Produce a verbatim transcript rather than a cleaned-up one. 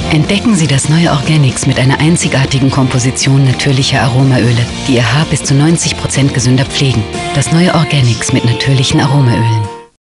Entdecken Sie das neue Organics mit einer einzigartigen Komposition natürlicher Aromaöle, die Ihr Haar bis zu neunzig Prozent gesünder pflegen. Das neue Organics mit natürlichen Aromaölen.